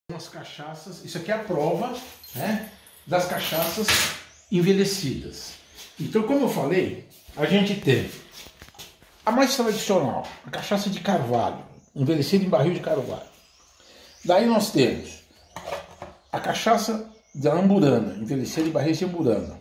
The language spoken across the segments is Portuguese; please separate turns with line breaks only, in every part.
Umas cachaças, isso aqui é a prova, né, das cachaças envelhecidas. Então, como eu falei, a gente tem a mais tradicional, a cachaça de carvalho, envelhecida em barril de carvalho. Daí nós temos a cachaça da amburana, envelhecida em barril de amburana,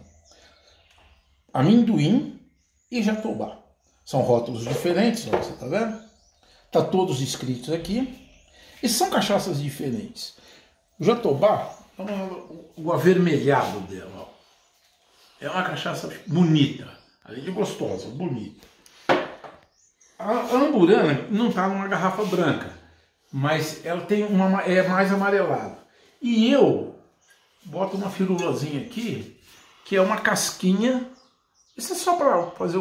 amendoim e jatobá. São rótulos diferentes, ó, você tá vendo? Tá todos escritos aqui. E são cachaças diferentes. O jatobá, o avermelhado dela, ó, é uma cachaça bonita, além de gostosa, bonita. A amburana não está numa garrafa branca, mas ela tem é mais amarelada. E eu boto uma firulazinha aqui, que é uma casquinha. Isso é só para fazer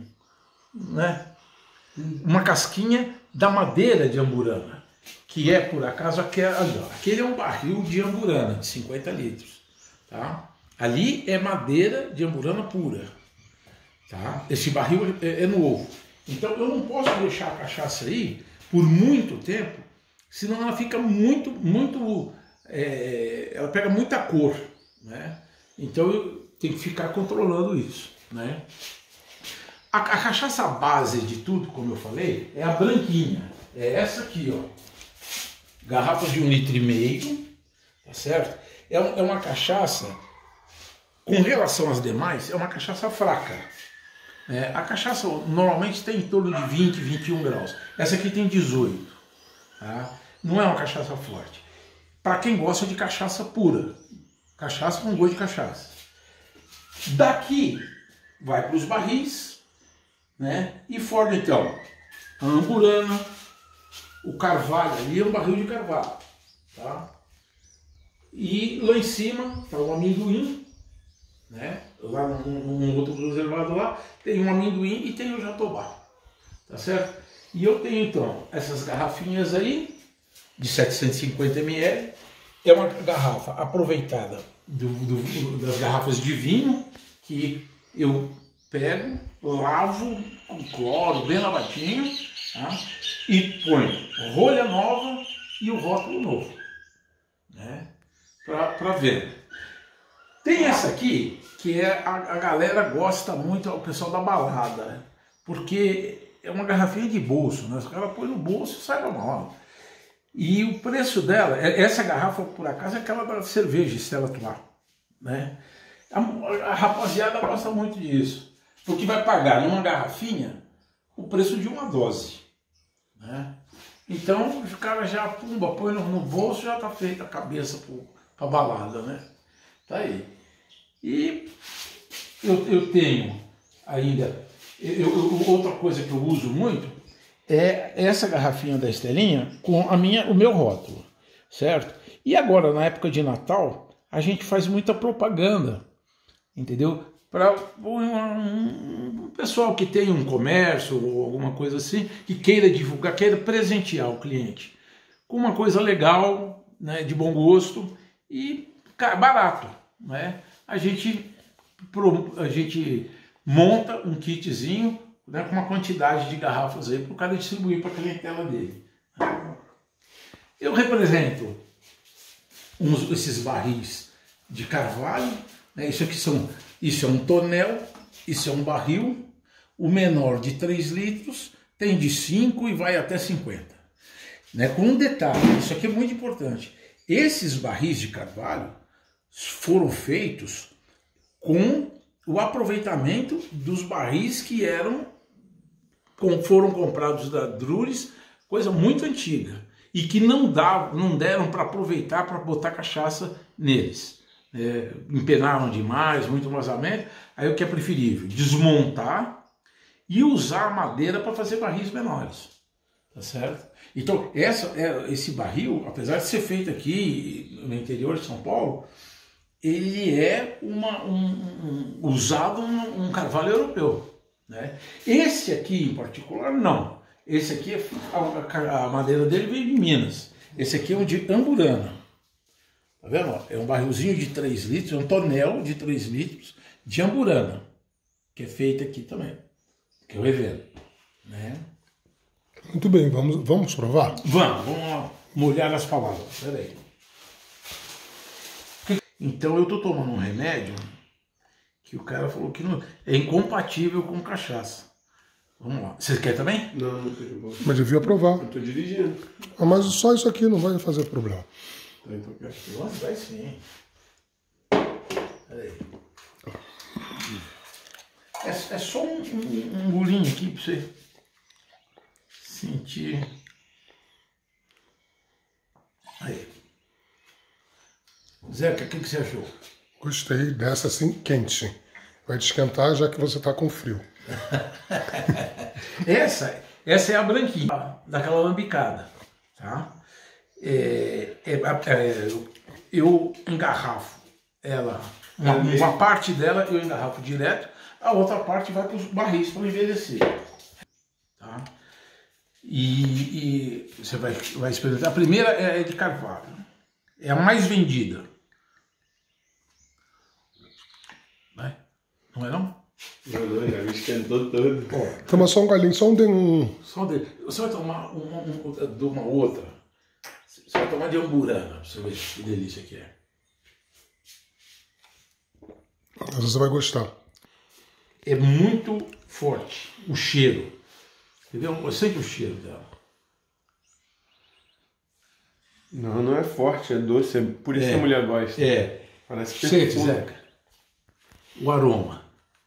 uma casquinha da madeira de amburana, que é, por acaso, aquele é um barril de amburana, de 50 litros. Tá? Ali é madeira de amburana pura. Tá? Esse barril é novo. Então eu não posso deixar a cachaça aí por muito tempo, senão ela fica ela pega muita cor. Né? Então eu tenho que ficar controlando isso. Né? A cachaça base de tudo, como eu falei, é a branquinha. É essa aqui, ó. Garrafas de 1,5 litro, tá certo? É uma cachaça, com relação às demais, é uma cachaça fraca. A cachaça normalmente tem em torno de 20, 21 graus. Essa aqui tem 18. Tá? Não é uma cachaça forte. Para quem gosta de cachaça pura. Cachaça com gosto de cachaça. Daqui vai para os barris, né? E forma então a amburana, o carvalho, ali é um barril de carvalho. Tá? E lá em cima está o amendoim. Né? Lá num outro reservado lá, tem um amendoim e tem o jatobá, tá certo? E eu tenho então essas garrafinhas aí, de 750 ml, é uma garrafa aproveitada das garrafas de vinho, que eu pego, lavo com cloro, bem lavadinho, tá? E ponho rolha nova e o rótulo novo, né? Para ver. Tem essa aqui, que a galera gosta muito, o pessoal da balada, porque é uma garrafinha de bolso, né? Os caras põem no bolso e sai na mão. E o preço dela, essa garrafa, por acaso, é aquela da cerveja Stella Artois, né? A rapaziada gosta muito disso, porque vai pagar numa garrafinha o preço de uma dose, né? Então, o cara já põe no bolso, já tá feita a cabeça pra balada, né? Tá aí. E eu tenho ainda, outra coisa que eu uso muito é essa garrafinha da Estelinha com o meu rótulo, certo? E agora, na época de Natal, a gente faz muita propaganda, entendeu? Para um pessoal que tem um comércio ou alguma coisa assim, que queira divulgar, queira presentear o cliente com uma coisa legal, né, de bom gosto e barato. Né? A gente monta um kitzinho, né, com uma quantidade de garrafas aí para o cara distribuir para a clientela dele. Eu represento esses barris de carvalho, né? Isso é um tonel, isso é um barril, o menor de 3 litros, tem de 5 e vai até 50. Né? Com um detalhe, isso aqui é muito importante, esses barris de carvalho foram feitos com o aproveitamento dos barris que foram comprados da Drury's, coisa muito antiga, e que não deram para aproveitar para botar cachaça neles. Empenaram demais, muito vazamento. Aí o que é preferível? Desmontar e usar a madeira para fazer barris menores. Tá certo? Então, esse barril, apesar de ser feito aqui no interior de São Paulo, ele é usado um carvalho europeu. Né? Esse aqui em particular, não. Esse aqui, a madeira dele veio de Minas. Esse aqui é um de amburana. Tá vendo? É um barrilzinho de 3 litros, é um tonel de 3 litros de amburana, que é feito aqui também, que eu revendo. Né?
Muito bem, vamos provar?
Vamos molhar as palavras. Espera aí. Então eu tô tomando um remédio que o cara falou que não, é incompatível com cachaça. Vamos lá. Você quer também?
Não, não tô de boa.
Mas devia provar.
Eu tô dirigindo.
Ah, mas só isso aqui não vai fazer problema.
Tá, então quer.
Nossa, vai sim. Peraí. É só um golinho aqui pra você sentir. Aí. Zeca, o que você achou?
Gostei dessa assim, quente. Vai te esquentar já que você tá com frio.
Essa é a branquinha, daquela lambicada, tá? Eu engarrafo ela, uma parte dela eu engarrafo direto, a outra parte vai para os barris para envelhecer, tá? E você vai experimentar. A primeira é de carvalho, é a mais vendida, né? Não é não?
Não, já me esquentou todo.
Toma só um galinho, só um
Só dele. Você vai tomar de uma outra. Você vai tomar de amburana, pra você ver que delícia que é.
Mas você vai gostar.
É muito forte o cheiro. Entendeu? Você sente o cheiro dela.
Não, não é forte, é doce. Por isso que a mulher gosta.
É.
Parece
Sente,
perfume.
Zeca. O aroma.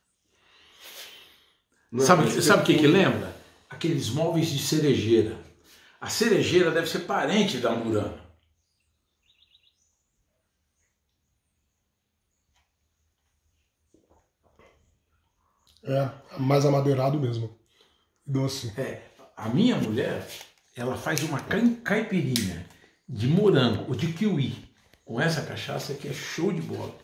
Não,
Sabe
parece
o que
perfume.
lembra? Aqueles móveis de cerejeira. A cerejeira deve ser parente da amburana.
É, mais amadeirado mesmo. Doce.
A minha mulher, ela faz uma caipirinha de morango ou de kiwi com essa cachaça que é show de bola.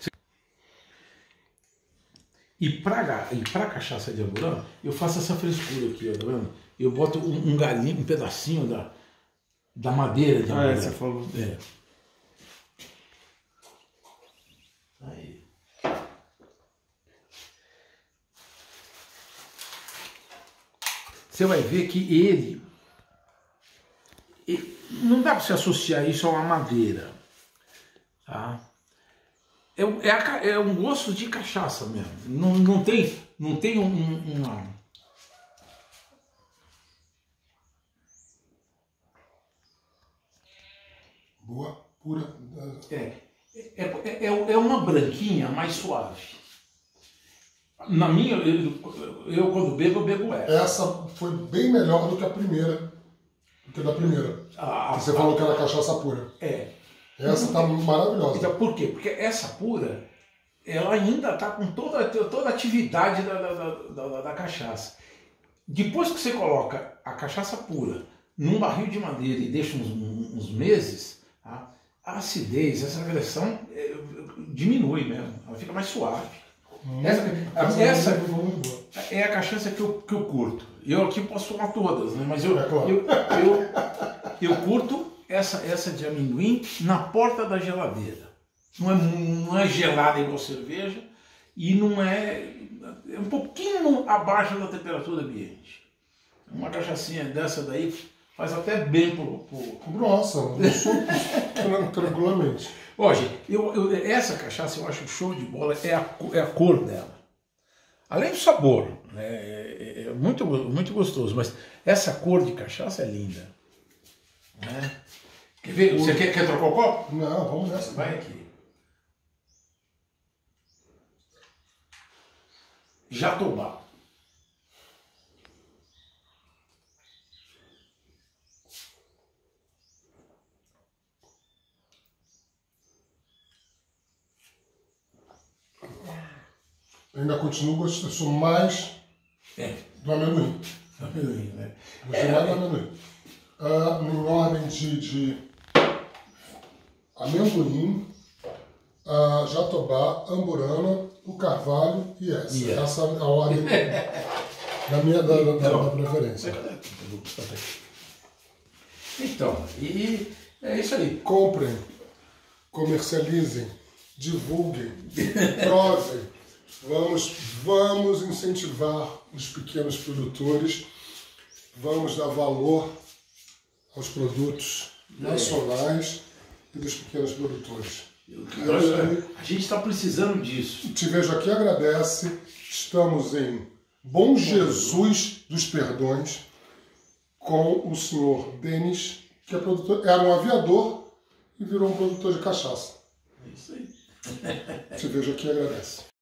E pra cachaça de amburana, eu faço essa frescura aqui, ó, tá vendo? Eu boto um galinho, um pedacinho da madeira de amburana.
Você falou.
É. Aí. Você vai ver que não dá para se associar isso a uma madeira, tá? É um gosto de cachaça mesmo. Não tem uma...
Boa, pura.
É uma branquinha mais suave. Na minha, eu quando bebo, eu bebo essa.
Essa foi bem melhor do que a primeira. Do que da primeira. Você falou que era cachaça pura.
É.
Essa tá maravilhosa.
Então, por quê? Porque essa pura, ela ainda está com toda a atividade da cachaça. Depois que você coloca a cachaça pura num barril de madeira e deixa uns meses, tá? A acidez, essa agressão diminui mesmo, ela fica mais suave. Essa é a cachaça que eu curto. Eu aqui posso tomar todas, né? Mas eu curto essa de amendoim na porta da geladeira. Não é gelada igual cerveja e não é um pouquinho abaixo da temperatura ambiente. Uma cachaçinha dessa daí faz até bem pro...
Nossa, eu sou tranquilamente.
Hoje, essa cachaça eu acho show de bola, é a cor dela. Além do sabor, né, é muito, muito gostoso, mas essa cor de cachaça é linda. Né? Quer ver? Você quer trocar o copo?
Não, vamos nessa.
Vai aqui. Jatobá.
Ainda continuo gostando mais do amendoim.
Amendoim, né?
Gostei mais do amendoim. Em ordem de amendoim, jatobá, amburana, o carvalho e essa.
Yeah.
Essa é a ordem da minha da preferência.
Então, e é isso aí.
Comprem, comercializem, divulguem, provem. Vamos incentivar os pequenos produtores, vamos dar valor aos produtos nacionais e dos pequenos produtores.
A gente está precisando disso.
Te Vejo Aqui agradece. Estamos em Bom Jesus dos Perdões com o senhor Denis, que é produtor, era um aviador e virou um produtor de cachaça.
É isso aí.
Te Vejo Aqui agradece.